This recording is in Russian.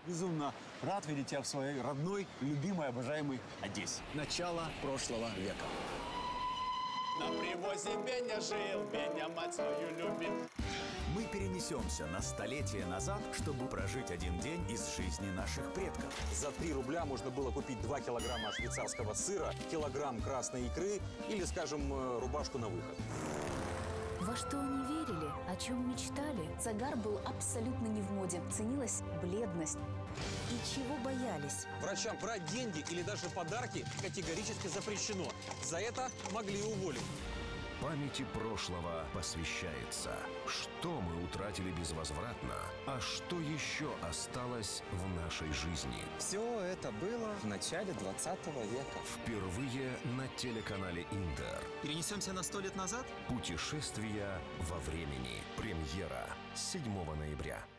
Безумно рад видеть тебя в своей родной, любимой, обожаемой Одессе. Начало прошлого века. На привозе Беня жил, Беня мать свою любил. Мы перенесемся на столетия назад, чтобы прожить один день из жизни наших предков. За 3 рубля можно было купить 2 килограмма швейцарского сыра, килограмм красной икры или, скажем, рубашку на выход. Во что они верили, о чем мечтали? Загар был абсолютно не в моде. Ценилась бледность. И чего боялись? Врачам брать деньги или даже подарки категорически запрещено. За это могли уволить. Памяти прошлого посвящается. Что мы утратили безвозвратно, а что еще осталось в нашей жизни? Все это было в начале 20 века. Впервые на телеканале Интер. Перенесемся на 100 лет назад? Путешествия во времени. Премьера с 7 ноября.